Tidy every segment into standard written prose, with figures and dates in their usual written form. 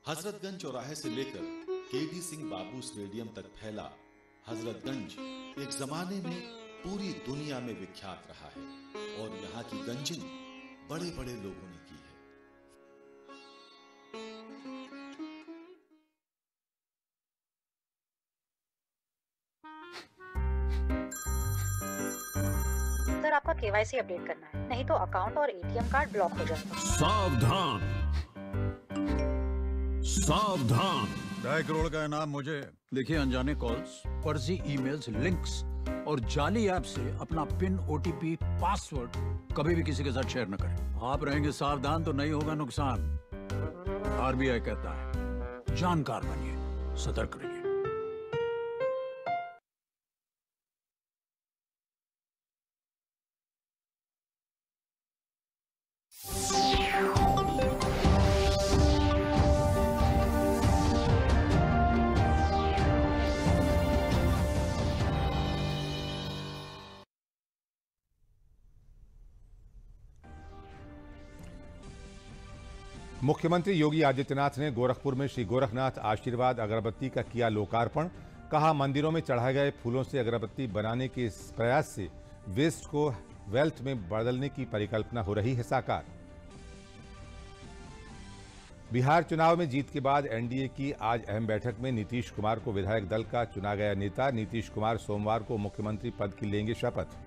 हजरतगंज चौराहे से लेकर केडी सिंह बाबू स्टेडियम तक फैला हजरतगंज एक जमाने में पूरी दुनिया में विख्यात रहा है और यहाँ की गंजिंग बड़े बड़े लोगों ने की है। सर, आपका केवाईसी अपडेट करना है, नहीं तो अकाउंट और एटीएम कार्ड ब्लॉक हो जाएगा। सावधान सावधान। 2.5 करोड़ का इनाम मुझे। देखिए, अनजाने कॉल्स, फर्जी ईमेल्स, लिंक्स और जाली ऐप से अपना पिन, ओटीपी, पासवर्ड कभी भी किसी के साथ शेयर न करें। आप रहेंगे सावधान तो नहीं होगा नुकसान। आरबीआई कहता है, जानकार बनिए, सतर्क रहिए। मुख्यमंत्री योगी आदित्यनाथ ने गोरखपुर में श्री गोरखनाथ आशीर्वाद अगरबत्ती का किया लोकार्पण। कहा, मंदिरों में चढ़ाए गए फूलों से अगरबत्ती बनाने के इस प्रयास से वेस्ट को वेल्थ में बदलने की परिकल्पना हो रही है साकार। बिहार चुनाव में जीत के बाद एनडीए की आज अहम बैठक में नीतीश कुमार को विधायक दल का चुना गया नेता। नीतीश कुमार सोमवार को मुख्यमंत्री पद की लेंगे शपथ।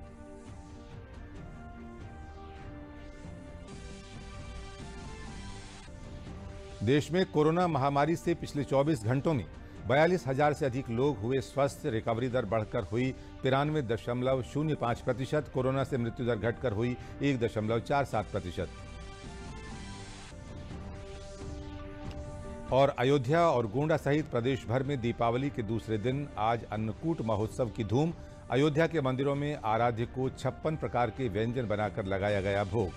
देश में कोरोना महामारी से पिछले 24 घंटों में 42,000 से अधिक लोग हुए स्वस्थ। रिकवरी दर बढ़कर हुई 93.05%। कोरोना से मृत्यु दर घटकर हुई 1.47%। और अयोध्या और गोंडा सहित प्रदेश भर में दीपावली के दूसरे दिन आज अन्नकूट महोत्सव की धूम। अयोध्या के मंदिरों में आराध्य को 56 प्रकार के व्यंजन बनाकर लगाया गया भोग।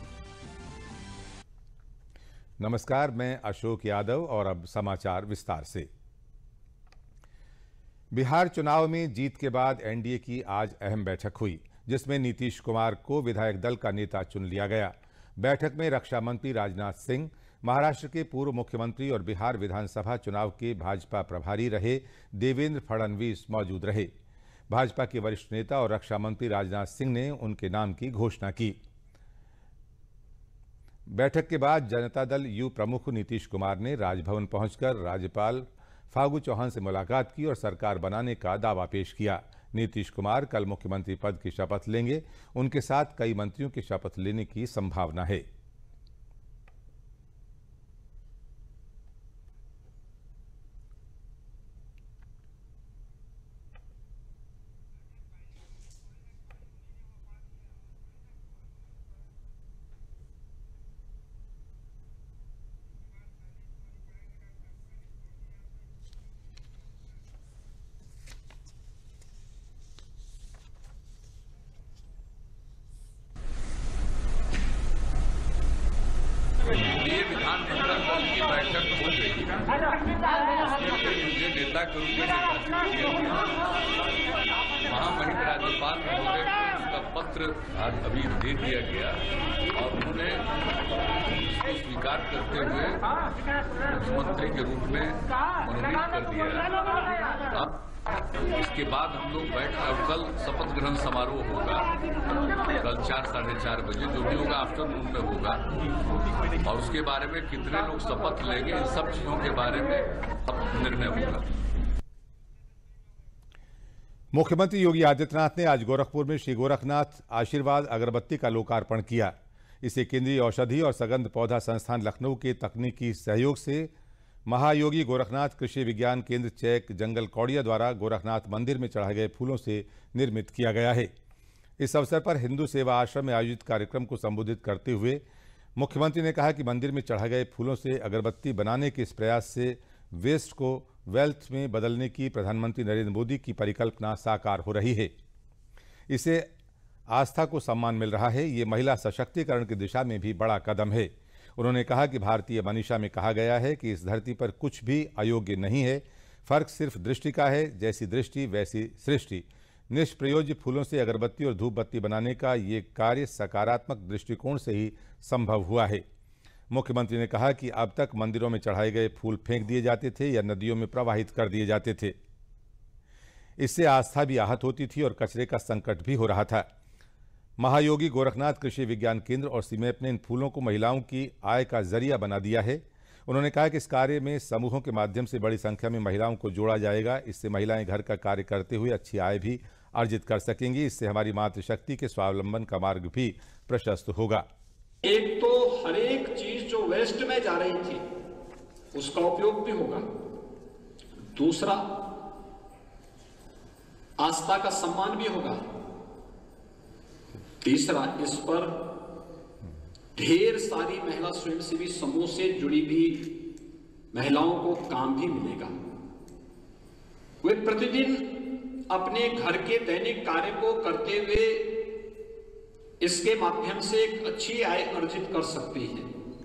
नमस्कार, मैं अशोक यादव और अब समाचार विस्तार से। बिहार चुनाव में जीत के बाद एनडीए की आज अहम बैठक हुई, जिसमें नीतीश कुमार को विधायक दल का नेता चुन लिया गया। बैठक में रक्षा मंत्री राजनाथ सिंह, महाराष्ट्र के पूर्व मुख्यमंत्री और बिहार विधानसभा चुनाव के भाजपा प्रभारी रहे देवेंद्र फडणवीस मौजूद रहे। भाजपा के वरिष्ठ नेता और रक्षा मंत्री राजनाथ सिंह ने उनके नाम की घोषणा की। बैठक के बाद जनता दल यू प्रमुख नीतीश कुमार ने राजभवन पहुंचकर राज्यपाल फागू चौहान से मुलाकात की और सरकार बनाने का दावा पेश किया। नीतीश कुमार कल मुख्यमंत्री पद की शपथ लेंगे। उनके साथ कई मंत्रियों की शपथ लेने की संभावना है। विधानमंडल दल की बैठक हो गई। मुझे नेता के रूप में निर्वाचित किया गया। महामहिम राज्यपाल महोदय को उसका पत्र आज अभी दे दिया गया और उन्होंने इसको स्वीकार करते हुए मुख्यमंत्री के रूप में मनोनीत कर दिया। अब इसके बाद हम लोग कल शपथ ग्रहण समारोह होगा। कल 4 साढ़े 4 बजे जो भी होगा आफ्टरनून में होगा और उसके बारे में कितने लोग शपथ लेंगे, इन सब चीजों के बारे में अब निर्णय होगा। मुख्यमंत्री योगी आदित्यनाथ ने आज गोरखपुर में श्री गोरखनाथ आशीर्वाद अगरबत्ती का लोकार्पण किया। इसे केंद्रीय औषधि और सगंध पौधा संस्थान लखनऊ के तकनीकी सहयोग से महायोगी गोरखनाथ कृषि विज्ञान केंद्र चैक जंगल कौड़िया द्वारा गोरखनाथ मंदिर में चढ़ाए गए फूलों से निर्मित किया गया है। इस अवसर पर हिंदू सेवा आश्रम में आयोजित कार्यक्रम को संबोधित करते हुए मुख्यमंत्री ने कहा कि मंदिर में चढ़ाए गए फूलों से अगरबत्ती बनाने के इस प्रयास से वेस्ट को वेल्थ में बदलने की प्रधानमंत्री नरेंद्र मोदी की परिकल्पना साकार हो रही है। इसे आस्था को सम्मान मिल रहा है। ये महिला सशक्तिकरण की दिशा में भी बड़ा कदम है। उन्होंने कहा कि भारतीय मनीषा में कहा गया है कि इस धरती पर कुछ भी अयोग्य नहीं है, फर्क सिर्फ दृष्टि का है। जैसी दृष्टि वैसी सृष्टि। निष्प्रयोज्य फूलों से अगरबत्ती और धूप बत्ती बनाने का ये कार्य सकारात्मक दृष्टिकोण से ही संभव हुआ है। मुख्यमंत्री ने कहा कि अब तक मंदिरों में चढ़ाए गए फूल फेंक दिए जाते थे या नदियों में प्रवाहित कर दिए जाते थे। इससे आस्था भी आहत होती थी और कचरे का संकट भी हो रहा था। महायोगी गोरखनाथ कृषि विज्ञान केंद्र और सीमेप ने इन फूलों को महिलाओं की आय का जरिया बना दिया है। उन्होंने कहा कि इस कार्य में समूहों के माध्यम से बड़ी संख्या में महिलाओं को जोड़ा जाएगा। इससे महिलाएं घर का कार्य करते हुए अच्छी आय भी अर्जित कर सकेंगी। इससे हमारी मातृशक्ति के स्वावलंबन का मार्ग भी प्रशस्त होगा। एक तो हर एक चीज जो वेस्ट में जा रही थी उसका उपयोग भी होगा। दूसरा, आस्था का सम्मान भी होगा। तीसरा, इस पर ढेर सारी महिला स्वयंसेवी समूह से जुड़ी भी महिलाओं को काम भी मिलेगा। वे प्रतिदिन अपने घर के दैनिक कार्य को करते हुए इसके माध्यम से एक अच्छी आय अर्जित कर सकती है।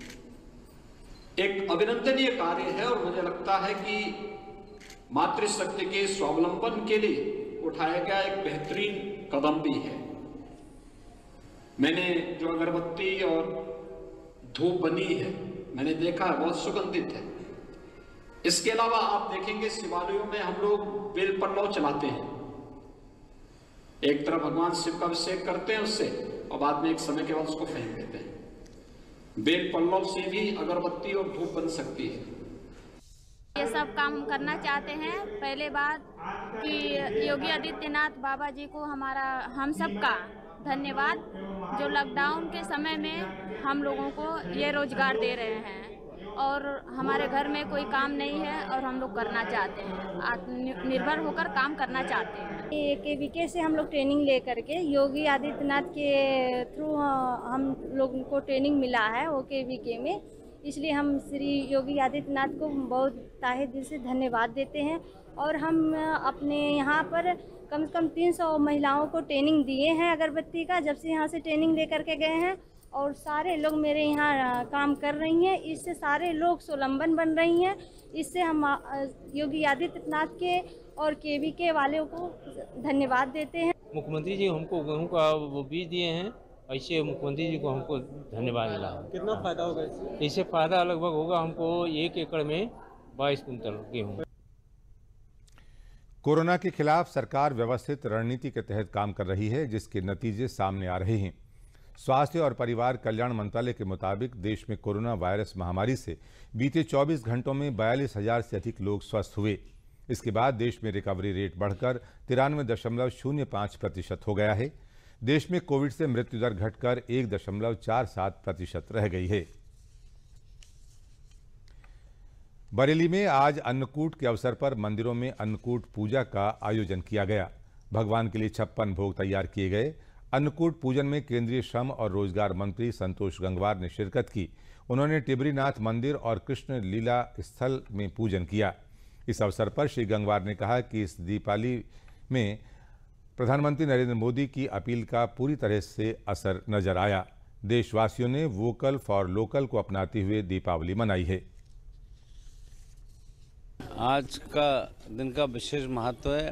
एक अभिनंदनीय कार्य है और मुझे लगता है कि मातृशक्ति के स्वावलंबन के लिए उठाया गया एक बेहतरीन कदम भी है। मैंने जो अगरबत्ती और धूप बनी है मैंने देखा है, बहुत सुगंधित है। इसके अलावा आप देखेंगे शिवालयों में हम लोग बेल पल्लव चलाते हैं। एक तरफ भगवान शिव का अभिषेक करते हैं उससे और बाद में एक समय के बाद उसको फेंक देते हैं। बेल पल्लव से भी अगरबत्ती और धूप बन सकती है। ये सब काम करना चाहते हैं। पहले बात कि योगी आदित्यनाथ बाबा जी को हम सबका धन्यवाद, जो लॉकडाउन के समय में हम लोगों को ये रोजगार दे रहे हैं और हमारे घर में कोई काम नहीं है और हम लोग करना चाहते हैं, आत्मनिर्भर होकर काम करना चाहते हैं। KVK से हम लोग ट्रेनिंग ले करके योगी आदित्यनाथ के थ्रू हम लोगों को ट्रेनिंग मिला है वो KVK में, इसलिए हम श्री योगी आदित्यनाथ को बहुत ताहे दिल से धन्यवाद देते हैं। और हम अपने यहाँ पर कम से कम 300 महिलाओं को ट्रेनिंग दिए हैं अगरबत्ती का, जब से यहाँ से ट्रेनिंग ले करके गए हैं और सारे लोग मेरे यहाँ काम कर रही हैं। इससे सारे लोग स्वावलंबन बन रही हैं। इससे हम योगी आदित्यनाथ के और KVK वाले को धन्यवाद देते हैं। मुख्यमंत्री जी हमको गेहूँ का वो बीज दिए हैं, ऐसे मुख्यमंत्री जी को हमको धन्यवाद मिला। कितना फायदा होगा इससे? फायदा लगभग होगा हमको 1 एकड़ में 22 कुंतल गेहूँ। कोरोना के खिलाफ सरकार व्यवस्थित रणनीति के तहत काम कर रही है, जिसके नतीजे सामने आ रहे हैं। स्वास्थ्य और परिवार कल्याण मंत्रालय के मुताबिक देश में कोरोना वायरस महामारी से बीते 24 घंटों में 42,000 से अधिक लोग स्वस्थ हुए। इसके बाद देश में रिकवरी रेट बढ़कर 93.05% हो गया है। देश में कोविड से मृत्यु दर घटकर 1.47% रह गई है। बरेली में आज अन्नकूट के अवसर पर मंदिरों में अन्नकूट पूजा का आयोजन किया गया। भगवान के लिए 56 भोग तैयार किए गए। अन्नकूट पूजन में केंद्रीय श्रम और रोजगार मंत्री संतोष गंगवार ने शिरकत की। उन्होंने टिबरीनाथ मंदिर और कृष्ण लीला स्थल में पूजन किया। इस अवसर पर श्री गंगवार ने कहा कि इस दीपावली में प्रधानमंत्री नरेंद्र मोदी की अपील का पूरी तरह से असर नजर आया। देशवासियों ने वोकल फॉर लोकल को अपनाते हुए दीपावली मनाई है। आज का दिन का विशेष महत्व है।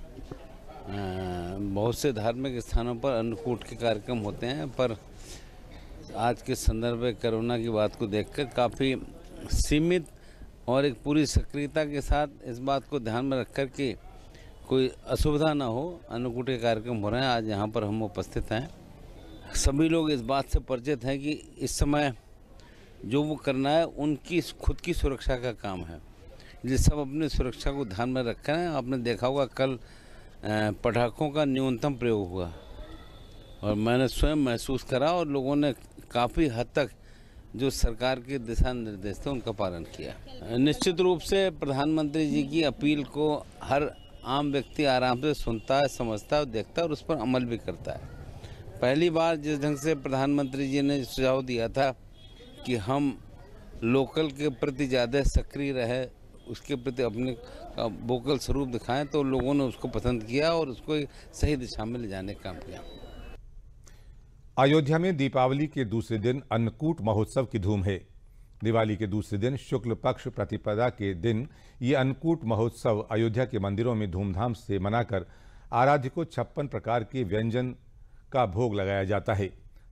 बहुत से धार्मिक स्थानों पर अन्नकूट के कार्यक्रम होते हैं, पर आज के संदर्भ में कोरोना की बात को देखकर काफ़ी सीमित और एक पूरी सक्रियता के साथ इस बात को ध्यान में रखकर कि कोई असुविधा ना हो, अन्नकूट के कार्यक्रम हो रहे हैं। आज यहाँ पर हम उपस्थित हैं। सभी लोग इस बात से परिचित हैं कि इस समय जो वो करना है उनकी खुद की सुरक्षा का काम है, जिस सब अपनी सुरक्षा को ध्यान में रख रहे हैं। आपने देखा होगा कल पटाखों का न्यूनतम प्रयोग हुआ और मैंने स्वयं महसूस करा और लोगों ने काफ़ी हद तक जो सरकार के दिशा निर्देश थे उनका पालन किया। निश्चित रूप से प्रधानमंत्री जी की अपील को हर आम व्यक्ति आराम से सुनता है, समझता है और देखता है और उस पर अमल भी करता है। पहली बार जिस ढंग से प्रधानमंत्री जी ने सुझाव दिया था कि हम लोकल के प्रति ज़्यादा सक्रिय रहे, उसके प्रति अपने वोकल स्वरूप दिखाएं, तो लोगों ने उसको पसंद किया और उसको सही दिशा में ले जाने का काम किया। अयोध्या में दीपावली के दूसरे दिन अन्नकूट महोत्सव की धूम है। दिवाली के दूसरे दिन शुक्ल पक्ष प्रतिपदा के दिन ये अन्नकूट महोत्सव अयोध्या के मंदिरों में धूमधाम से मनाकर आराध्य को 56 प्रकार के व्यंजन का भोग लगाया जाता है।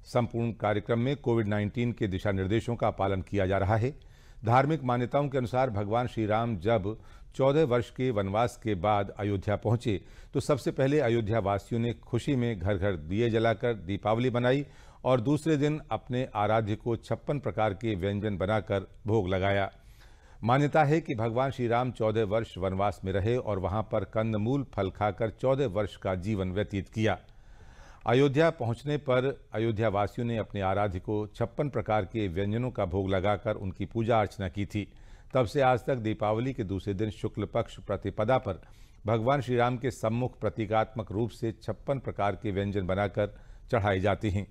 संपूर्ण कार्यक्रम में कोविड-19 के दिशा निर्देशों का पालन किया जा रहा है। धार्मिक मान्यताओं के अनुसार भगवान श्री राम जब 14 वर्ष के वनवास के बाद अयोध्या पहुंचे तो सबसे पहले अयोध्या वासियों ने खुशी में घर घर दिए जलाकर दीपावली मनाई और दूसरे दिन अपने आराध्य को 56 प्रकार के व्यंजन बनाकर भोग लगाया। मान्यता है कि भगवान श्री राम 14 वर्ष वनवास में रहे और वहां पर कंदमूल फल खाकर 14 वर्ष का जीवन व्यतीत किया। अयोध्या पहुंचने पर अयोध्या वासियों ने अपने आराध्य को 56 प्रकार के व्यंजनों का भोग लगाकर उनकी पूजा अर्चना की थी। तब से आज तक दीपावली के दूसरे दिन शुक्ल पक्ष प्रतिपदा पर भगवान श्री राम के सम्मुख प्रतीकात्मक रूप से 56 प्रकार के व्यंजन बनाकर चढ़ाए जाते हैं।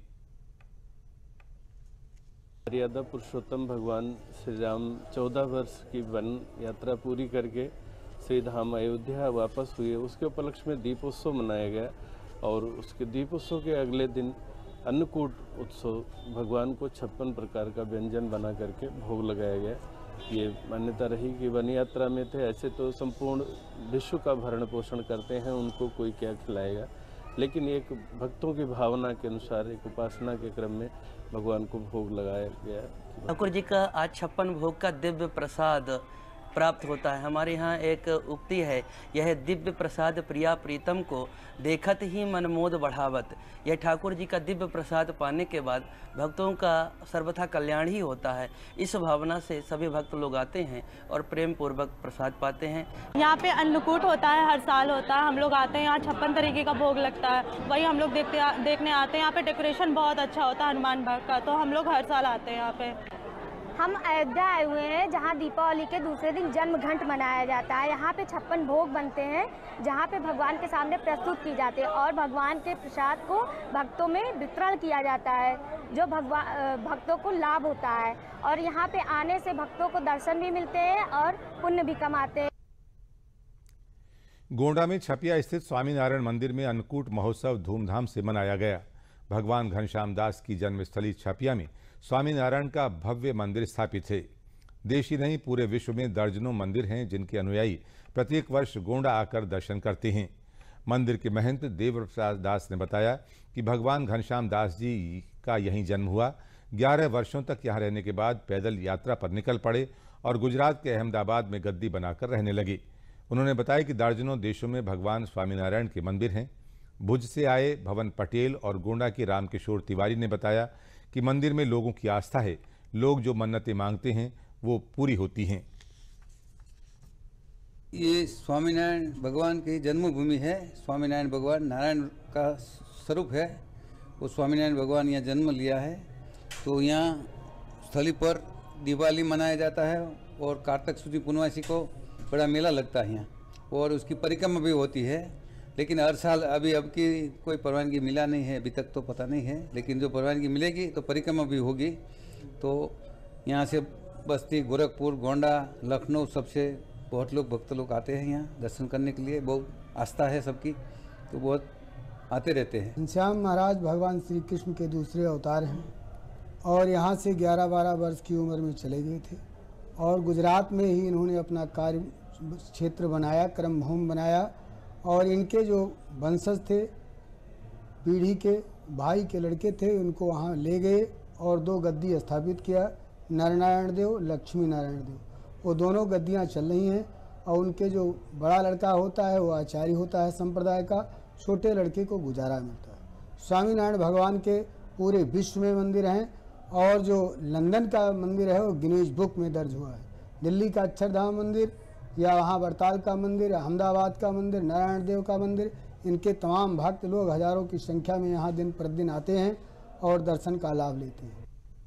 मर्यादा पुरुषोत्तम भगवान श्री राम 14 वर्ष की वन यात्रा पूरी करके श्री धाम अयोध्या वापस हुए। उसके उपलक्ष्य में दीपोत्सव मनाया गया और उसके दीपोत्सव के अगले दिन अन्नकूट उत्सव भगवान को 56 प्रकार का व्यंजन बना करके भोग लगाया गया। ये मान्यता रही कि वन यात्रा में थे, ऐसे तो संपूर्ण विश्व का भरण पोषण करते हैं, उनको कोई क्या खिलाएगा, लेकिन एक भक्तों की भावना के अनुसार एक उपासना के क्रम में भगवान को भोग लगाया गया। ठाकुर जी का आज 56 भोग का दिव्य प्रसाद प्राप्त होता है। हमारे यहाँ एक उक्ति है, यह दिव्य प्रसाद प्रिया प्रीतम को देखत ही मनमोद बढ़ावत। यह ठाकुर जी का दिव्य प्रसाद पाने के बाद भक्तों का सर्वथा कल्याण ही होता है। इस भावना से सभी भक्त लोग आते हैं और प्रेम पूर्वक प्रसाद पाते हैं। यहाँ पे अन्नकूट होता है, हर साल होता है। हम लोग आते हैं, यहाँ 56 तरीके का भोग लगता है, वही हम लोग देखने आते हैं। यहाँ पे डेकोरेशन बहुत अच्छा होता है हनुमान बाग का, तो हम लोग हर साल आते हैं यहाँ पे। हम अयोध्या आए हुए हैं, जहाँ दीपावली के दूसरे दिन जन्म घंट मनाया जाता है। यहाँ पे 56 भोग बनते हैं, जहाँ पे भगवान के सामने प्रस्तुत की जाती है और भगवान के प्रसाद को भक्तों में वितरण किया जाता है, जो भक्तों को लाभ होता है। और यहाँ पे आने से भक्तों को दर्शन भी मिलते हैं और पुण्य भी कमाते हैं। गोंडा में छपिया स्थित स्वामीनारायण मंदिर में अन्नकूट महोत्सव धूमधाम से मनाया गया। भगवान घनश्याम दास की जन्मस्थली छपिया में स्वामीनारायण का भव्य मंदिर स्थापित है। देश ही नहीं, पूरे विश्व में दर्जनों मंदिर हैं जिनके अनुयायी प्रत्येक वर्ष गोंडा आकर दर्शन करते हैं। मंदिर के महंत देवप्रसाद दास ने बताया कि भगवान घनश्याम दास जी का यहीं जन्म हुआ। 11 वर्षों तक यहाँ रहने के बाद पैदल यात्रा पर निकल पड़े और गुजरात के अहमदाबाद में गद्दी बनाकर रहने लगे। उन्होंने बताया कि दर्जनों देशों में भगवान स्वामीनारायण के मंदिर हैं। भुज से आए भवन पटेल और गोंडा के रामकिशोर तिवारी ने बताया कि मंदिर में लोगों की आस्था है, लोग जो मन्नतें मांगते हैं वो पूरी होती हैं। ये स्वामीनारायण भगवान की जन्मभूमि है। स्वामीनारायण भगवान नारायण का स्वरूप है। वो स्वामीनारायण भगवान यहाँ जन्म लिया है, तो यहाँ स्थली पर दिवाली मनाया जाता है और कार्तिक शुद्ध पूर्णिमासी को बड़ा मेला लगता है यहाँ, और उसकी परिक्रमा भी होती है। लेकिन हर साल अब की कोई परवानगी मिला नहीं है, अभी तक तो पता नहीं है, लेकिन जो परवानगी मिलेगी तो परिक्रमा भी होगी। तो यहाँ से बस्ती, गोरखपुर, गोंडा, लखनऊ सबसे बहुत लोग भक्त लोग आते हैं यहाँ दर्शन करने के लिए। बहुत आस्था है सबकी, तो बहुत आते रहते हैं। घनश्याम महाराज भगवान श्री कृष्ण के दूसरे अवतार हैं और यहाँ से 11-12 वर्ष की उम्र में चले गए थे और गुजरात में ही इन्होंने अपना कार्य क्षेत्र बनाया, कर्म भूमि बनाया। और इनके जो वंशज थे, पीढ़ी के भाई के लड़के थे, उनको वहाँ ले गए और 2 गद्दी स्थापित किया, नरनारायण देव, लक्ष्मी नारायण देव। वो दोनों गद्दियाँ चल रही हैं और उनके जो बड़ा लड़का होता है वो आचार्य होता है संप्रदाय का, छोटे लड़के को गुजारा मिलता है। स्वामीनारायण भगवान के पूरे विश्व में मंदिर हैं और जो लंदन का मंदिर है वो गिनीज बुक में दर्ज हुआ है। दिल्ली का अक्षरधाम मंदिर या वहाँ बरताल का मंदिर, अहमदाबाद का मंदिर, नारायण देव का मंदिर, इनके तमाम भक्त लोग हजारों की संख्या में यहाँ दिन प्रतिदिन आते हैं और दर्शन का लाभ लेते हैं।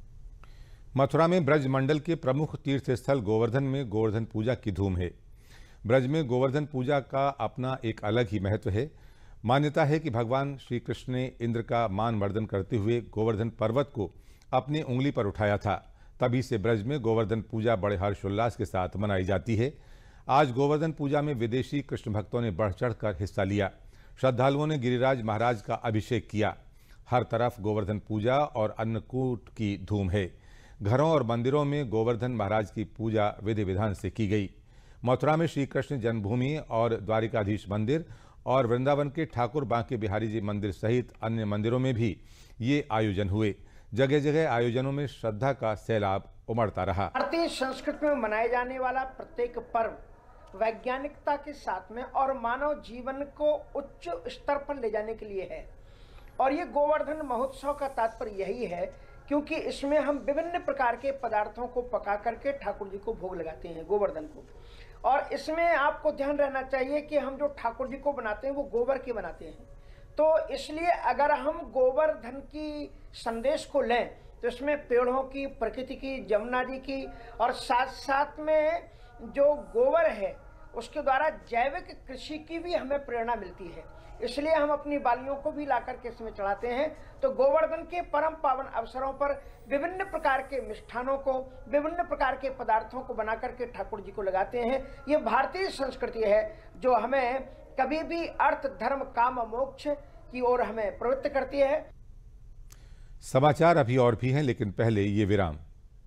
मथुरा में ब्रज मंडल के प्रमुख तीर्थ स्थल गोवर्धन में गोवर्धन पूजा की धूम है। ब्रज में गोवर्धन पूजा का अपना एक अलग ही महत्व है। मान्यता है कि भगवान श्री कृष्ण ने इंद्र का मान वर्धन करते हुए गोवर्धन पर्वत को अपनी उंगली पर उठाया था। तभी से ब्रज में गोवर्धन पूजा बड़े हर्षोल्लास के साथ मनाई जाती है। आज गोवर्धन पूजा में विदेशी कृष्ण भक्तों ने बढ़ चढ़कर हिस्सा लिया। श्रद्धालुओं ने गिरिराज महाराज का अभिषेक किया। हर तरफ गोवर्धन पूजा और अन्नकूट की धूम है। घरों और मंदिरों में गोवर्धन महाराज की पूजा विधि विधान से की गई। मथुरा में श्री कृष्ण जन्मभूमि और द्वारिकाधीश मंदिर और वृंदावन के ठाकुर बांके बिहारी जी मंदिर सहित अन्य मंदिरों में भी ये आयोजन हुए। जगह जगह आयोजनों में श्रद्धा का सैलाब उमड़ता रहा। भारतीय संस्कृति में मनाए जाने वाला प्रत्येक पर्व वैज्ञानिकता के साथ में और मानव जीवन को उच्च स्तर पर ले जाने के लिए है। और ये गोवर्धन महोत्सव का तात्पर्य यही है, क्योंकि इसमें हम विभिन्न प्रकार के पदार्थों को पका करके ठाकुर जी को भोग लगाते हैं, गोवर्धन को। और इसमें आपको ध्यान रहना चाहिए कि हम जो ठाकुर जी को बनाते हैं वो गोबर के बनाते हैं। तो इसलिए अगर हम गोवर्धन की संदेश को लें तो इसमें पेड़ों की, प्रकृति की, जमुना जी की और साथ साथ में जो गोबर है उसके द्वारा जैविक कृषि की भी हमें प्रेरणा मिलती है। इसलिए हम अपनी बालियों को भी लाकर के इसमें चढ़ाते हैं। तो गोवर्धन के परम पावन अवसरों पर विभिन्न प्रकार के मिष्ठानों को, विभिन्न प्रकार के पदार्थों को बना करके ठाकुर जी को लगाते हैं। ये भारतीय संस्कृति है जो हमें कभी भी अर्थ, धर्म, काम, मोक्ष की ओर हमें प्रवृत्त करती है। समाचार अभी और भी हैं, लेकिन पहले ये विराम।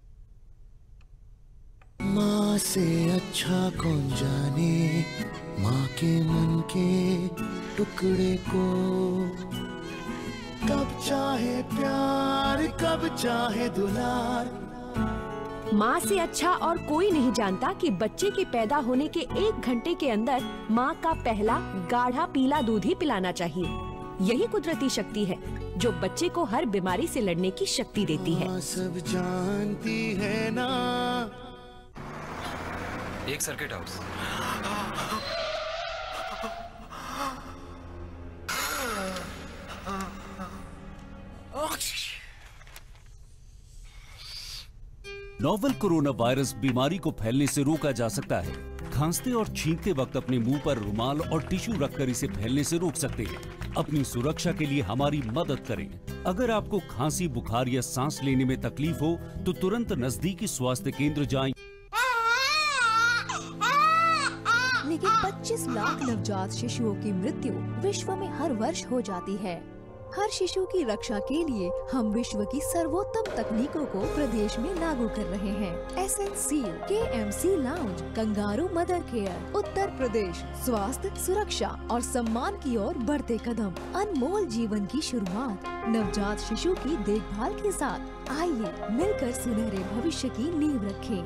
माँ से अच्छा कौन जाने माँ के मन के टुकड़े को, कब चाहे प्यार, कब चाहे दुलार। माँ से अच्छा और कोई नहीं जानता कि बच्चे के पैदा होने के 1 घंटे के अंदर माँ का पहला गाढ़ा पीला दूध ही पिलाना चाहिए। यही कुदरती शक्ति है जो बच्चे को हर बीमारी से लड़ने की शक्ति देती है। सब जानती है ना। एक circuit house. Novel corona virus बीमारी को फैलने से रोका जा सकता है। खांसते और छींकते वक्त अपने मुंह पर रुमाल और टिश्यू रखकर इसे फैलने से रोक सकते हैं। अपनी सुरक्षा के लिए हमारी मदद करें। अगर आपको खांसी, बुखार या सांस लेने में तकलीफ हो तो तुरंत नजदीकी स्वास्थ्य केंद्र जाएं। लेकिन 25 लाख नवजात शिशुओं की मृत्यु विश्व में हर वर्ष हो जाती है। हर शिशु की रक्षा के लिए हम विश्व की सर्वोत्तम तकनीकों को प्रदेश में लागू कर रहे हैं। SNCU, KMC lounge, kangaroo mother care, Uttar Pradesh स्वास्थ्य, सुरक्षा और सम्मान की ओर बढ़ते कदम, अनमोल जीवन की शुरुआत नवजात शिशु की देखभाल के साथ। आइए मिलकर सुनहरे भविष्य की नींव रखें।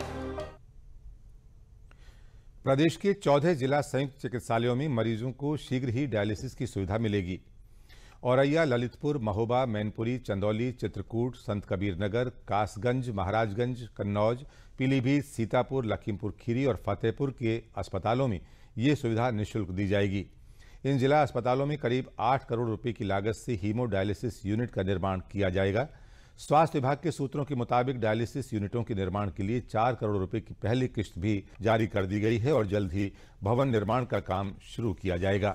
प्रदेश के 14 जिला संयुक्त चिकित्सालयों में मरीजों को शीघ्र ही डायलिसिस की सुविधा मिलेगी। औरैया, ललितपुर, महोबा, मैनपुरी, चंदौली, चित्रकूट, संत कबीर नगर, कासगंज, महाराजगंज, कन्नौज, पीलीभीत, सीतापुर, लखीमपुर खीरी और फतेहपुर के अस्पतालों में ये सुविधा निःशुल्क दी जाएगी। इन जिला अस्पतालों में करीब 8 करोड़ रुपए की लागत से हीमोडायलिसिस यूनिट का निर्माण किया जाएगा। स्वास्थ्य विभाग के सूत्रों के मुताबिक डायलिसिस यूनिटों के निर्माण के लिए 4 करोड़ रुपए की पहली किस्त भी जारी कर दी गई है और जल्द ही भवन निर्माण का काम शुरू किया जाएगा।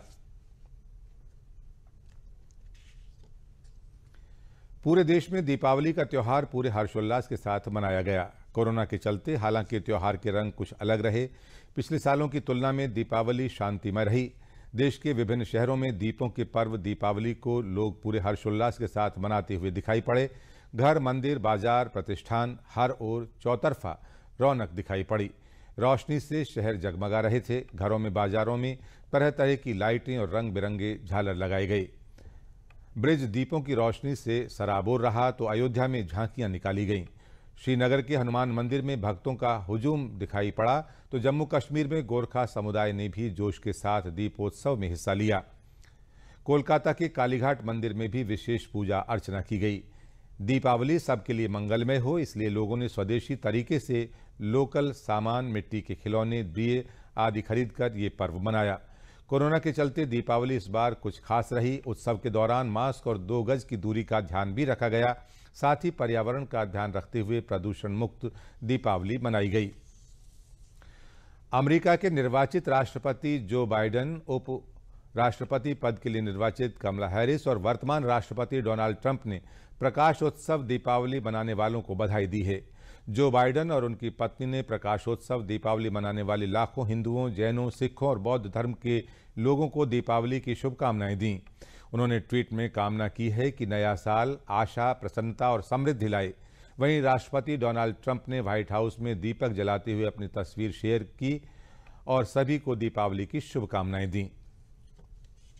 पूरे देश में दीपावली का त्योहार पूरे हर्षोल्लास के साथ मनाया गया। कोरोना के चलते हालांकि त्योहार के रंग कुछ अलग रहे। पिछले सालों की तुलना में दीपावली शांतिमय रही। देश के विभिन्न शहरों में दीपों के पर्व दीपावली को लोग पूरे हर्षोल्लास के साथ मनाते हुए दिखाई पड़े। घर, मंदिर, बाजार, प्रतिष्ठान, हर ओर चौतरफा रौनक दिखाई पड़ी। रोशनी से शहर जगमगा रहे थे। घरों में, बाजारों में तरह तरह की लाइटें और रंग बिरंगे झालर लगाए गए। ब्रिज दीपों की रोशनी से सराबोर रहा तो अयोध्या में झांकियां निकाली गईं। श्रीनगर के हनुमान मंदिर में भक्तों का हुजूम दिखाई पड़ा तो जम्मू कश्मीर में गोरखा समुदाय ने भी जोश के साथ दीपोत्सव में हिस्सा लिया। कोलकाता के कालीघाट मंदिर में भी विशेष पूजा अर्चना की गई। दीपावली सबके लिए मंगलमय हो, इसलिए लोगों ने स्वदेशी तरीके से लोकल सामान, मिट्टी के खिलौने, दिए आदि खरीदकर ये पर्व मनाया। कोरोना के चलते दीपावली इस बार कुछ खास रही। उत्सव के दौरान मास्क और 2 गज की दूरी का ध्यान भी रखा गया। साथ ही पर्यावरण का ध्यान रखते हुए प्रदूषण मुक्त दीपावली मनाई गई। अमेरिका के निर्वाचित राष्ट्रपति जो बाइडेन, उप राष्ट्रपति पद के लिए निर्वाचित कमला हैरिस और वर्तमान राष्ट्रपति डोनाल्ड ट्रंप ने प्रकाशोत्सव दीपावली मनाने वालों को बधाई दी है। जो बाइडेन और उनकी पत्नी ने प्रकाशोत्सव दीपावली मनाने वाले लाखों हिंदुओं, जैनों, सिखों और बौद्ध धर्म के लोगों को दीपावली की शुभकामनाएं दी। उन्होंने ट्वीट में कामना की है कि नया साल आशा, प्रसन्नता और समृद्धि लाए। वहीं राष्ट्रपति डोनाल्ड ट्रंप ने व्हाइट हाउस में दीपक जलाते हुए अपनी तस्वीर शेयर की और सभी को दीपावली की शुभकामनाएं दी।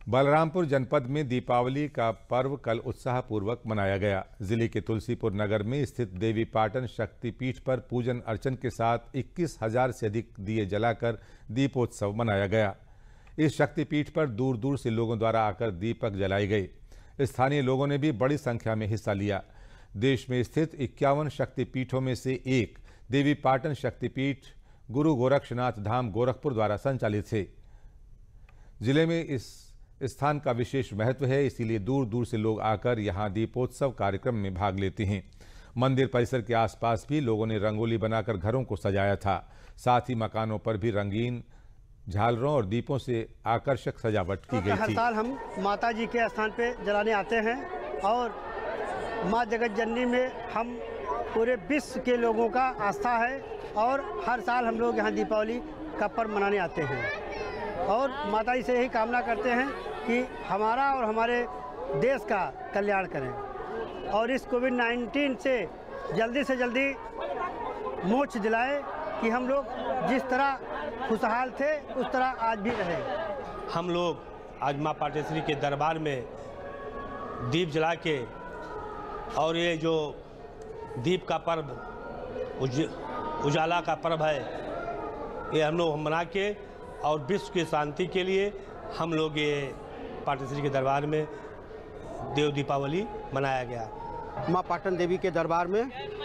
बलरामपुर जनपद में दीपावली का पर्व कल उत्साहपूर्वक मनाया गया। जिले के तुलसीपुर नगर में स्थित देवी पाटन शक्तिपीठ पर पूजन अर्चन के साथ 21,000 से अधिक दिए जलाकर दीपोत्सव मनाया गया। इस शक्तिपीठ पर दूर दूर से लोगों द्वारा आकर दीपक जलाए गए। स्थानीय लोगों ने भी बड़ी संख्या में हिस्सा लिया। देश में स्थित 51 शक्तिपीठों में से एक देवी पाटन शक्तिपीठ गुरु गोरक्षनाथ धाम गोरखपुर द्वारा संचालित है। जिले में इस स्थान का विशेष महत्व है, इसीलिए दूर दूर से लोग आकर यहां दीपोत्सव कार्यक्रम में भाग लेते हैं। मंदिर परिसर के आसपास भी लोगों ने रंगोली बनाकर घरों को सजाया था। साथ ही मकानों पर भी रंगीन झालरों और दीपों से आकर्षक सजावट की गई थी। हर साल हम माता जी के स्थान पे जलाने आते हैं और माँ जगत जननी में हम पूरे विश्व के लोगों का आस्था है और हर साल हम लोग यहाँ दीपावली का पर्व मनाने आते हैं और माता जी से यही कामना करते हैं कि हमारा और हमारे देश का कल्याण करें और इस कोविड-19 से जल्दी मोक्ष दिलाए कि हम लोग जिस तरह खुशहाल थे उस तरह आज भी रहे। हम लोग आज माँ पाटेश्वरी के दरबार में दीप जला के और ये जो दीप का पर्व उजाला का पर्व है ये हम लोग मना के और विश्व की शांति के लिए हम लोग ये पाटेश्वरी के दरबार में देव दीपावली मनाया गया। माँ पाटन देवी के दरबार में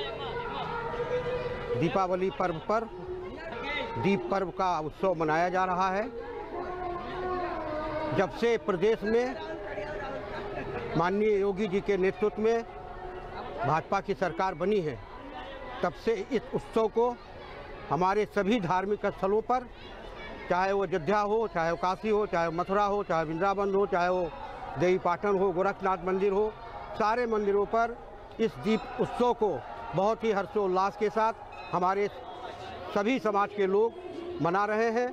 दीपावली पर्व पर दीप पर्व का उत्सव मनाया जा रहा है। जब से प्रदेश में माननीय योगी जी के नेतृत्व में भाजपा की सरकार बनी है तब से इस उत्सव को हमारे सभी धार्मिक स्थलों पर, चाहे वो अयोध्या हो, चाहे वो काशी हो, चाहे वो मथुरा हो, चाहे वृंदावन हो, चाहे वो देवी पाटन हो, गोरखनाथ मंदिर हो, सारे मंदिरों पर इस दीप उत्सव को बहुत ही हर्षोल्लास के साथ हमारे सभी समाज के लोग मना रहे हैं।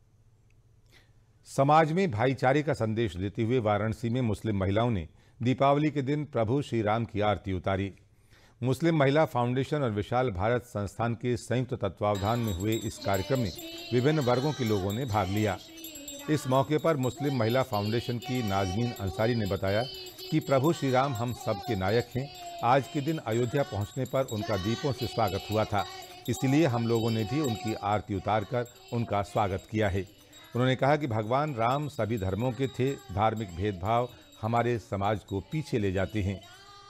समाज में भाईचारे का संदेश देते हुए वाराणसी में मुस्लिम महिलाओं ने दीपावली के दिन प्रभु श्री राम की आरती उतारी। मुस्लिम महिला फाउंडेशन और विशाल भारत संस्थान के संयुक्त तत्वावधान में हुए इस कार्यक्रम में विभिन्न वर्गों के लोगों ने भाग लिया। इस मौके पर मुस्लिम महिला फाउंडेशन की नाजमीन अंसारी ने बताया कि प्रभु श्री राम हम सब के नायक हैं। आज के दिन अयोध्या पहुंचने पर उनका दीपों से स्वागत हुआ था, इसलिए हम लोगों ने भी उनकी आरती उतारकर उनका स्वागत किया है। उन्होंने कहा कि भगवान राम सभी धर्मों के थे। धार्मिक भेदभाव हमारे समाज को पीछे ले जाते हैं।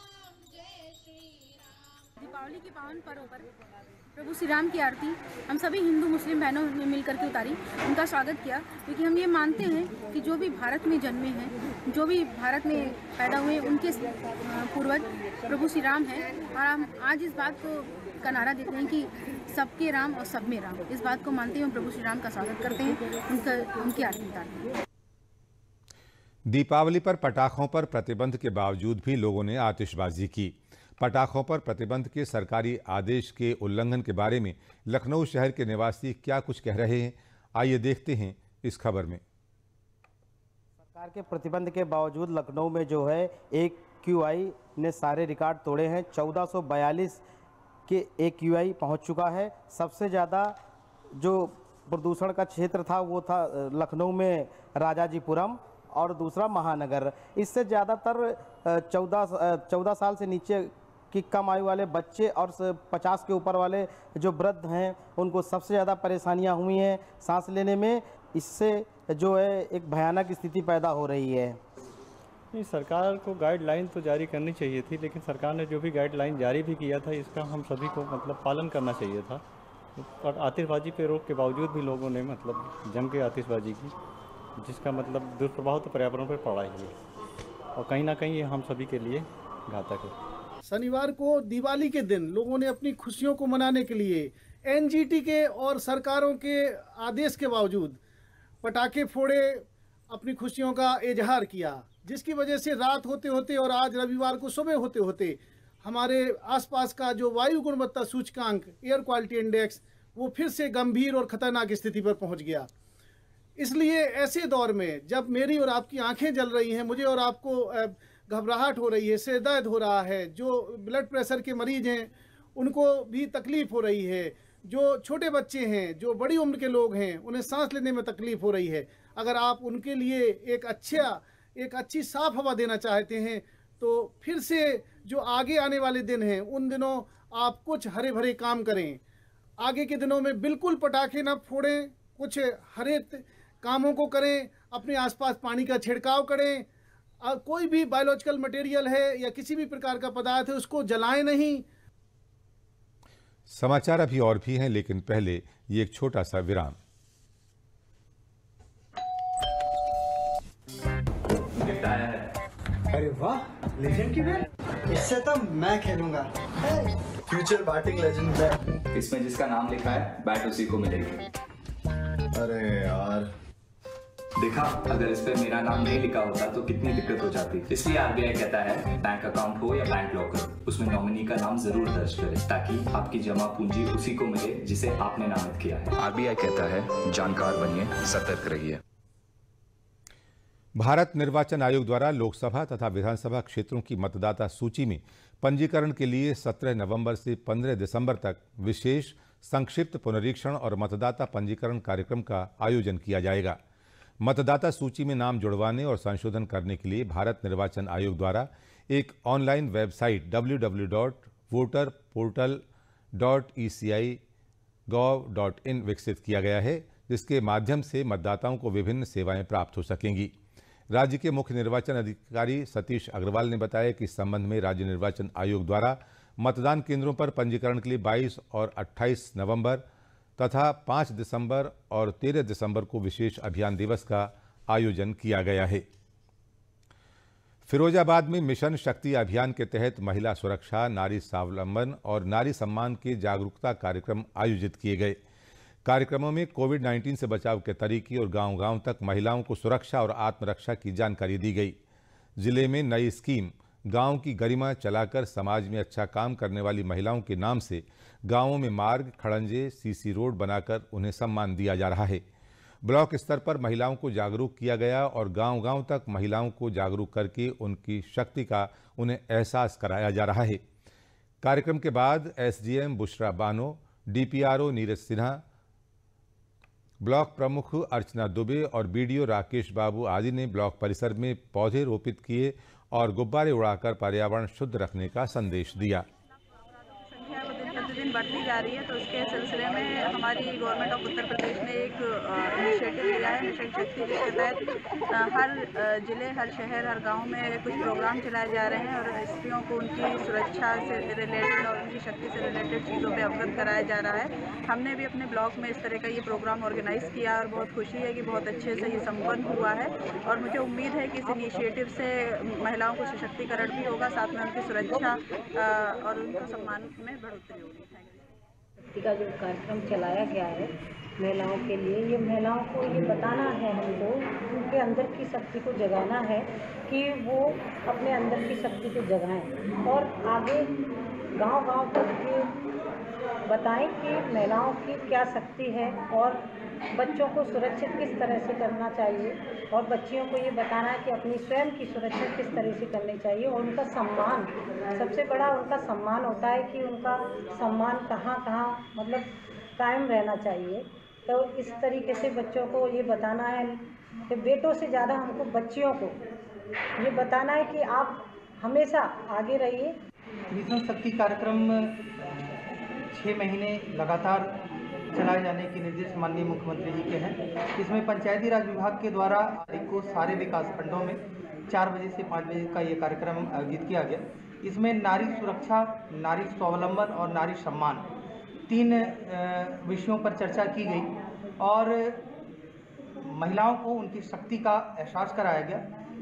दीपावली के पावन पर्व पर प्रभु श्री राम की आरती हम सभी हिंदू मुस्लिम बहनों ने मिलकर के उतारी, उनका स्वागत किया, क्योंकि हम ये मानते हैं कि जो भी भारत में जन्मे हैं, जो भी भारत में पैदा हुए, उनके पूर्वज प्रभु श्री राम हैं। और हम आज इस बात को का नारा देते हैं कि सबके राम और सब में राम। इस बात को मानते हुए प्रभु श्री राम का स्वागत करते हैं, उनकी आरती उतारते हैं। दीपावली पर पटाखों पर प्रतिबंध के बावजूद भी लोगों ने आतिशबाजी की। पटाखों पर प्रतिबंध के सरकारी आदेश के उल्लंघन के बारे में लखनऊ शहर के निवासी क्या कुछ कह रहे हैं, आइए देखते हैं इस खबर में। सरकार के प्रतिबंध के बावजूद लखनऊ में जो है AQI ने सारे रिकॉर्ड तोड़े हैं। 1442 के AQI पहुंच चुका है। सबसे ज़्यादा जो प्रदूषण का क्षेत्र था वो था लखनऊ में राजाजीपुरम और दूसरा महानगर। इससे ज़्यादातर 14 साल से नीचे की कम आयु वाले बच्चे और 50 के ऊपर वाले जो वृद्ध हैं उनको सबसे ज़्यादा परेशानियां हुई हैं सांस लेने में। इससे जो है एक भयानक स्थिति पैदा हो रही है। नहीं, सरकार को गाइडलाइन तो जारी करनी चाहिए थी, लेकिन सरकार ने जो भी गाइडलाइन जारी भी किया था इसका हम सभी को मतलब पालन करना चाहिए था। और आतिशबाजी पे रोक के बावजूद भी लोगों ने मतलब जम के आतिशबाजी की, जिसका मतलब दुष्प्रभाव तो पर्यावरण पर पड़ा ही है और कहीं ना कहीं ये हम सभी के लिए घातक है। शनिवार को दिवाली के दिन लोगों ने अपनी खुशियों को मनाने के लिए NGT के और सरकारों के आदेश के बावजूद पटाखे फोड़े, अपनी खुशियों का इजहार किया, जिसकी वजह से रात होते होते और आज रविवार को सुबह होते होते हमारे आसपास का जो वायु गुणवत्ता सूचकांक एयर क्वालिटी इंडेक्स वो फिर से गंभीर और खतरनाक स्थिति पर पहुंच गया। इसलिए ऐसे दौर में जब मेरी और आपकी आंखें जल रही हैं, मुझे और आपको घबराहट हो रही है, सिर दर्द हो रहा है, जो ब्लड प्रेशर के मरीज हैं उनको भी तकलीफ हो रही है, जो छोटे बच्चे हैं, जो बड़ी उम्र के लोग हैं, उन्हें सांस लेने में तकलीफ हो रही है, अगर आप उनके लिए एक अच्छी साफ हवा देना चाहते हैं तो फिर से जो आगे आने वाले दिन हैं उन दिनों आप कुछ हरे भरे काम करें। आगे के दिनों में बिल्कुल पटाखे ना फोड़ें, कुछ हरे कामों को करें, अपने आसपास पानी का छिड़काव करें, कोई भी बायोलॉजिकल मटेरियल है या किसी भी प्रकार का पदार्थ है उसको जलाएं नहीं। समाचार अभी और भी हैं, लेकिन पहले ये एक छोटा सा विराम। अरे वाह, लेजेंड की बैट, इससे तो मैं खेलूंगा। Future batting legend bat. इसमें जिसका नाम लिखा है बैट उसी को मिलेगी। अरे यार, देखा, अगर इस पे मेरा नाम नहीं लिखा होता तो कितनी दिक्कत हो जाती। इसलिए आरबीआई कहता है बैंक अकाउंट हो या बैंक लॉकर, उसमें नॉमिनी का नाम जरूर दर्ज करें ताकि आपकी जमा पूंजी उसी को मिले जिसे आपने नामित किया है। आरबीआई कहता है जानकार बनिए, सतर्क रहिए। भारत निर्वाचन आयोग द्वारा लोकसभा तथा विधानसभा क्षेत्रों की मतदाता सूची में पंजीकरण के लिए 17 नवंबर से 15 दिसंबर तक विशेष संक्षिप्त पुनरीक्षण और मतदाता पंजीकरण कार्यक्रम का आयोजन किया जाएगा। मतदाता सूची में नाम जुड़वाने और संशोधन करने के लिए भारत निर्वाचन आयोग द्वारा एक ऑनलाइन वेबसाइट www.voterportal.eci.gov.in विकसित किया गया है, जिसके माध्यम से मतदाताओं को विभिन्न सेवाएं प्राप्त हो सकेंगी। राज्य के मुख्य निर्वाचन अधिकारी सतीश अग्रवाल ने बताया कि इस संबंध में राज्य निर्वाचन आयोग द्वारा मतदान केंद्रों पर पंजीकरण के लिए 22 और 28 नवंबर तथा 5 दिसंबर और 13 दिसंबर को विशेष अभियान दिवस का आयोजन किया गया है। फिरोजाबाद में मिशन शक्ति अभियान के तहत महिला सुरक्षा, नारी स्वावलंबन और नारी सम्मान के जागरूकता कार्यक्रम आयोजित किए गए। कार्यक्रमों में कोविड-19 से बचाव के तरीके और गांव-गांव तक महिलाओं को सुरक्षा और आत्मरक्षा की जानकारी दी गई। जिले में नई स्कीम गांव की गरिमा चलाकर समाज में अच्छा काम करने वाली महिलाओं के नाम से गांवों में मार्ग, खड़ंजे, सीसी रोड बनाकर उन्हें सम्मान दिया जा रहा है। ब्लॉक स्तर पर महिलाओं को जागरूक किया गया और गांव-गांव तक महिलाओं को जागरूक करके उनकी शक्ति का उन्हें एहसास कराया जा रहा है। कार्यक्रम के बाद SDM Bushra Bano, DPRO Neeraj Sinha, block प्रमुख अर्चना दुबे और बीडीओ राकेश बाबू आदि ने ब्लॉक परिसर में पौधे रोपित किए और गुब्बारे उड़ाकर पर्यावरण शुद्ध रखने का संदेश दिया। संख्या प्रतिदिन बढ़ती जा रही है, तो उसके सिलसिले में हमारी गवर्नमेंट ऑफ उत्तर प्रदेश ने एक इनिशिएटिव लिया है मिशन शक्ति, जिसके तहत हर जिले, हर शहर, हर गांव में कुछ प्रोग्राम चलाए जा रहे हैं और स्त्रियों को उनकी सुरक्षा से रिलेटेड और उनकी शक्ति से रिलेटेड चीज़ों पे अवगत कराया जा रहा है। हमने भी अपने ब्लॉक में इस तरह का ये प्रोग्राम ऑर्गेनाइज़ किया और बहुत खुशी है कि बहुत अच्छे से ये संपन्न हुआ है और मुझे उम्मीद है कि इस इनिशिएटिव से महिलाओं को सशक्तिकरण भी होगा, साथ में उनकी सुरक्षा और उनका सम्मान में बढ़ोतरी होगी। शक्ति का जो कार्यक्रम चलाया गया है महिलाओं के लिए, ये महिलाओं को ये बताना है हमको, उनके अंदर की शक्ति को जगाना है कि वो अपने अंदर की शक्ति को जगाएं और आगे गांव-गांव तक ये बताएं कि महिलाओं की क्या शक्ति है और बच्चों को सुरक्षित किस तरह से करना चाहिए और बच्चियों को ये बताना है कि अपनी स्वयं की सुरक्षा किस तरह से करनी चाहिए और उनका सम्मान, सबसे बड़ा उनका सम्मान होता है कि उनका सम्मान कहाँ मतलब कायम रहना चाहिए। तो इस तरीके से बच्चों को ये बताना है कि बेटों से ज़्यादा हमको बच्चियों को ये बताना है कि आप हमेशा आगे रहिए। मिशन शक्ति कार्यक्रम 6 महीने लगातार चलाए जाने के निर्देश माननीय मुख्यमंत्री जी के हैं। इसमें पंचायती राज विभाग के द्वारा तारीख को सारे विकास खंडों में 4 बजे से 5 बजे का ये कार्यक्रम आयोजित किया गया। इसमें नारी सुरक्षा, नारी स्वावलंबन और नारी सम्मान 3 विषयों पर चर्चा की गई और महिलाओं को उनकी शक्ति का एहसास कराया गया।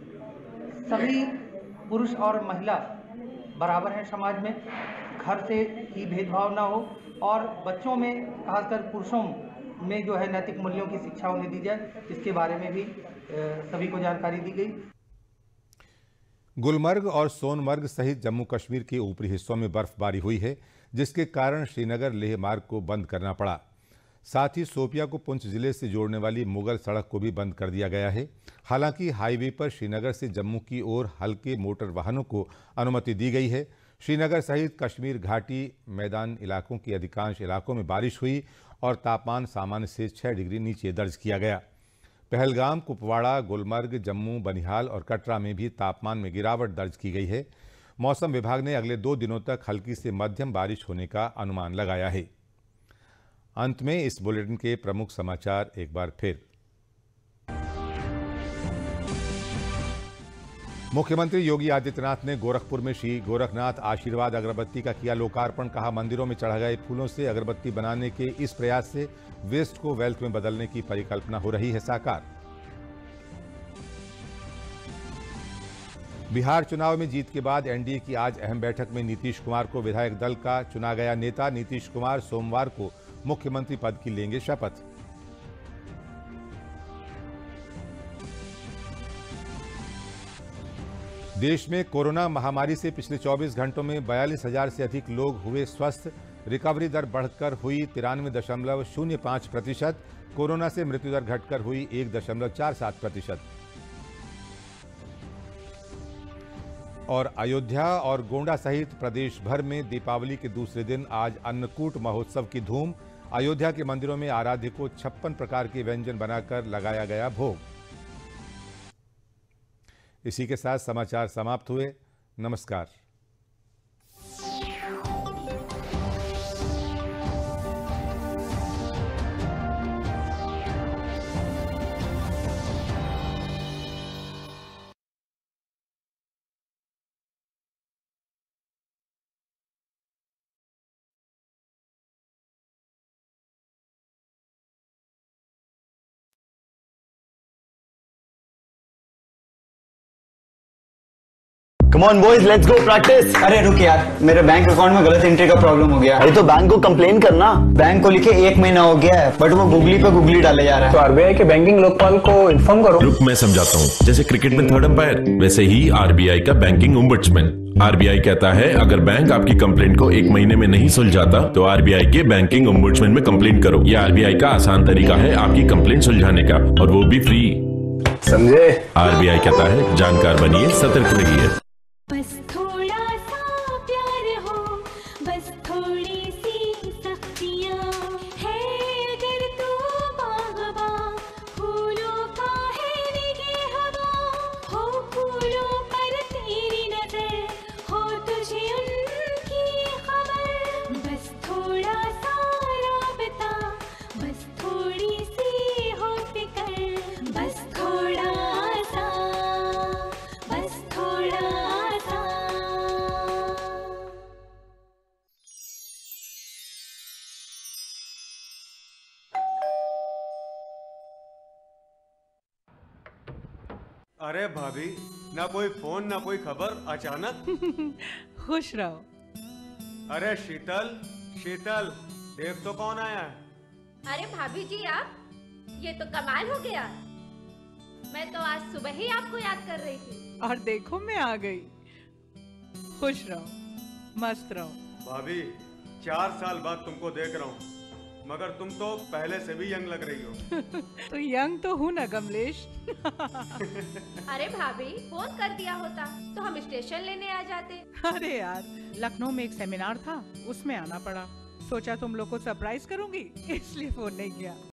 सभी पुरुष और महिला बराबर हैं समाज में, घर से ही भेदभाव ना हो और बच्चों में, खासकर पुरुषों में जो है नैतिक मूल्यों की शिक्षा उन्हें दी जाए, इसके बारे में भी सभी को जानकारी दी गई। गुलमर्ग और सोनमर्ग सहित जम्मू कश्मीर के ऊपरी हिस्सों में बर्फबारी हुई है, जिसके कारण श्रीनगर लेह मार्ग को बंद करना पड़ा। साथ ही सोपिया को पुंछ जिले से जोड़ने वाली मुगल सड़क को भी बंद कर दिया गया है। हालांकि हाईवे पर श्रीनगर से जम्मू की ओर हल्के मोटर वाहनों को अनुमति दी गई है। श्रीनगर सहित कश्मीर घाटी मैदान इलाकों के अधिकांश इलाकों में बारिश हुई और तापमान सामान्य से 6 डिग्री नीचे दर्ज किया गया। पहलगाम, कुपवाड़ा, गुलमर्ग, जम्मू, बनिहाल और कटरा में भी तापमान में गिरावट दर्ज की गई है। मौसम विभाग ने अगले 2 दिनों तक हल्की से मध्यम बारिश होने का अनुमान लगाया है। अंत में इस बुलेटिन के प्रमुख समाचार एक बार फिर। मुख्यमंत्री योगी आदित्यनाथ ने गोरखपुर में श्री गोरखनाथ आशीर्वाद अगरबत्ती का किया लोकार्पण। कहा, मंदिरों में चढ़ाए गए फूलों से अगरबत्ती बनाने के इस प्रयास से वेस्ट को वेल्थ में बदलने की परिकल्पना हो रही है साकार। बिहार चुनाव में जीत के बाद एनडीए की आज अहम बैठक में नीतीश कुमार को विधायक दल का चुना गया नेता। नीतीश कुमार सोमवार को मुख्यमंत्री पद की लेंगे शपथ। देश में कोरोना महामारी से पिछले 24 घंटों में 42,000 से अधिक लोग हुए स्वस्थ। रिकवरी दर बढ़कर हुई 93.05%। कोरोना से मृत्यु दर घटकर हुई 1.47%। और अयोध्या और गोंडा सहित प्रदेश भर में दीपावली के दूसरे दिन आज अन्नकूट महोत्सव की धूम। अयोध्या के मंदिरों में आराध्य को 56 प्रकार के व्यंजन बनाकर लगाया गया भोग। इसी के साथ समाचार समाप्त हुए। नमस्कार। Come on boys, let's go practice. अरे रुक यार, मेरे बैंक अकाउंट में गलत एंट्री का प्रॉब्लम हो गया। अरे तो बैंक को कंप्लेन करना। बैंक को लिखे 1 महीना हो गया है, बट वो गूगली पे गूगली डाले जा रहा है। तो आरबीआई के बैंकिंग लोकपाल को इन्फॉर्म करो। रुक, मैं समझाता हूँ। जैसे क्रिकेट में 3rd अंपायर, वैसे ही आरबीआई का बैंकिंग ओम्बुड्समैन। आरबीआई कहता है अगर बैंक आपकी कंप्लेंट को 1 महीने में नहीं सुलझाता तो आरबीआई के बैंकिंग ओम्बुड्समैन में कंप्लेंट करो। यह आरबीआई का आसान तरीका है आपकी कंप्लेंट सुलझाने का, और वो भी फ्री। समझे? आरबीआई कहता है जानकार बनिए, सतर्क रहिए। बस थोड़ा सा प्यार हो, बस थोड़ी सी सख्तियां है। अगर तू बागबा फूलों का है निगहबा, हो फूलों पर तेरी नजर, हो तुझे उनकी खबर। बस थोड़ा सा राबता, बस थोड़ी सी हो फिकर, बस थोड़ा सा, बस थोड़ा। अरे भाभी, ना कोई फोन ना कोई खबर, अचानक। खुश रहो। अरे शीतल, शीतल देख तो कौन आया है। अरे भाभी जी आप, ये तो कमाल हो गया। मैं तो आज सुबह ही आपको याद कर रही थी। और देखो मैं आ गई। खुश रहो, मस्त रहो। भाभी 4 साल बाद तुमको देख रहा हूँ, मगर तुम तो पहले से भी यंग लग रही हो। तो यंग तो हूँ ना कमलेश। अरे भाभी, फोन कर दिया होता तो हम स्टेशन लेने आ जाते। अरे यार, लखनऊ में एक सेमिनार था, उसमें आना पड़ा। सोचा तुम लोग को सरप्राइज करूंगी, इसलिए फोन नहीं किया।